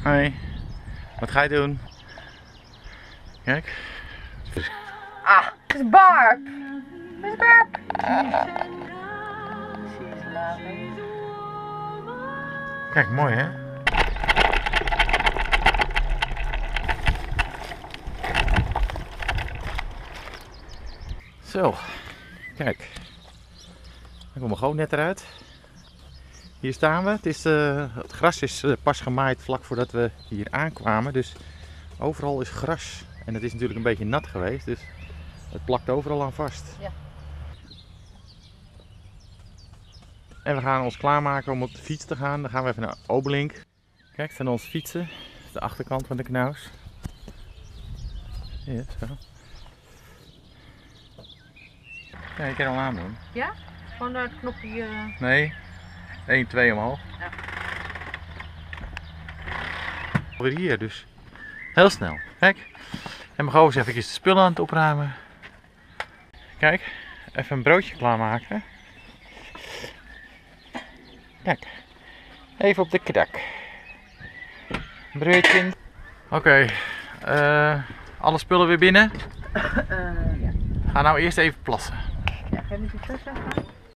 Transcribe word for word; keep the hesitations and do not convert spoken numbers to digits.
Hoi. Wat ga je doen? Kijk. Ah, het is Barb. Het is Barb. She's loving. Kijk, mooi hè? Zo, kijk. Dan komt mijn goot net eruit. Hier staan we. Het, is, uh, het gras is uh, pas gemaaid vlak voordat we hier aankwamen. Dus overal is gras. En het is natuurlijk een beetje nat geweest. Dus het plakt overal aan vast. Ja. En we gaan ons klaarmaken om op de fiets te gaan. Dan gaan we even naar Obelink. Kijk, het zijn onze fietsen. Dat is de achterkant van de knaus. Ja, zo. Ja, je kan hem al aandoen. Ja? Gewoon daar het knopje... Uh... Nee. één, twee omhoog. Ja. Weer hier dus. Heel snel. Kijk. En mijn gozer even de spullen aan het opruimen. Kijk. Even een broodje klaarmaken. Kijk. Even op de krak. Broodje. Oké. Okay. Uh, alle spullen weer binnen. Uh, ja. Ga nou eerst even plassen. Ja, ga je met je tas aan gaan?